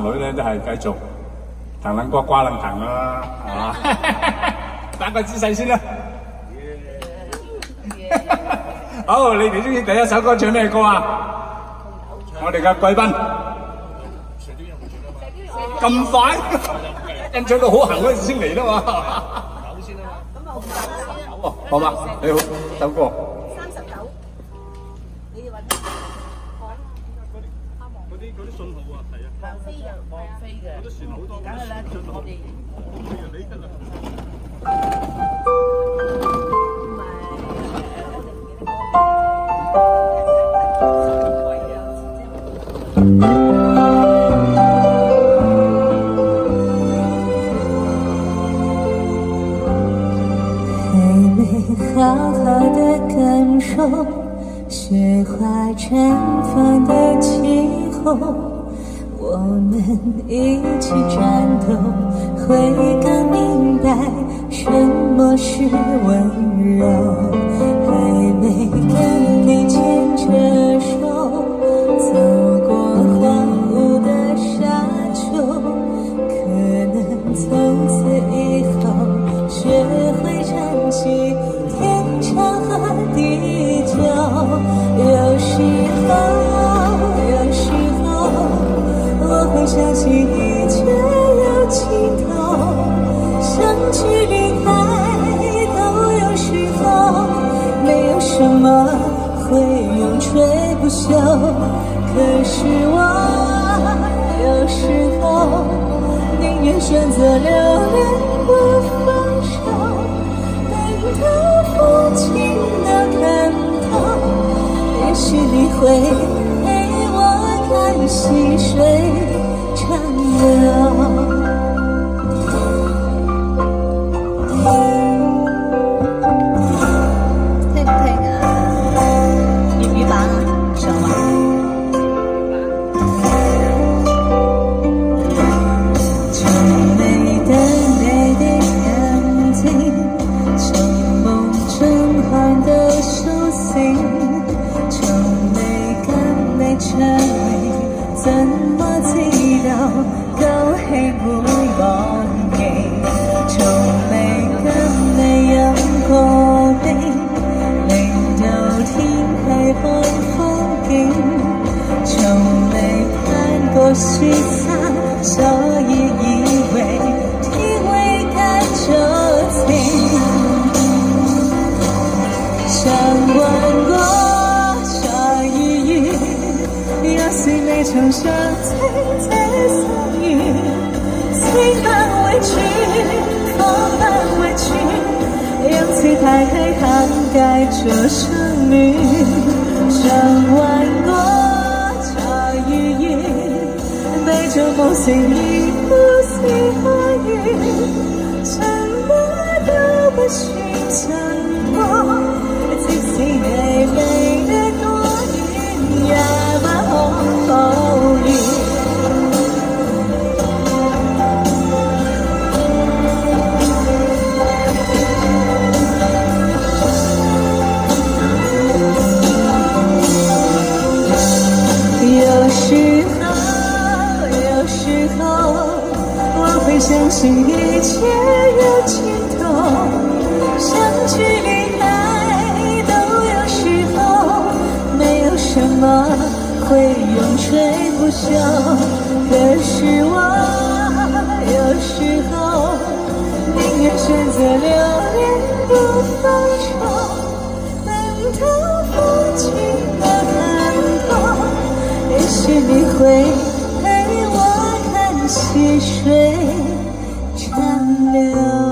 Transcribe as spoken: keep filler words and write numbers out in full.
女咧都係繼續藤撚瓜瓜撚藤啦，係嘛？打個姿勢先啦。好，你哋中意第一首歌唱咩歌啊？我哋嘅貴賓。咁快？跟唱到好行嗰陣先嚟啦嘛。九先啊嘛。咁啊九喎，好嘛？你好，首歌。三十九。你哋揾嗰啲嗰啲信號啊，係啊。望飛嘅，望飛嘅。嗰啲船好多。梗係啦，我哋。你得啦。 好好的感受雪花绽放的气候，我们一起战斗，会更明白什么是温柔。还没跟你牵着手走过荒芜的沙丘，可能从此以后学会站起天长和地久。有时候有时候我会相信一切有尽头，相聚离开都有时候，没有什么会永垂不朽。可是我有时候宁愿选择留恋不放手，等到风景的看透，也许你会陪我看细水长流。配不配个粤语版啊？上吗？从美的美的眼睛，从梦中换的手心，从美感美出嚟，怎麼知道夠氣會忘記？從美感美有過冰，令到天氣看風景，從未攀過雪山，所以以為天會跟着情。想玩過下雨雨，也是未曾想清這相遇，情不委屈，放不委屈，讓姿態黑涵蓋着生命。想玩過下雨雨，背着夢醒已不喜歡雨，什麼都不需什麼，即使你美得多遠，也不可抱怨。有時候，有時候，我會相信一切有盡頭，相聚離開都有時候，沒有什麼會永垂不朽。可是我有時候寧願選擇留戀不放手，等到風景的看透，也許你會陪我看細水長流。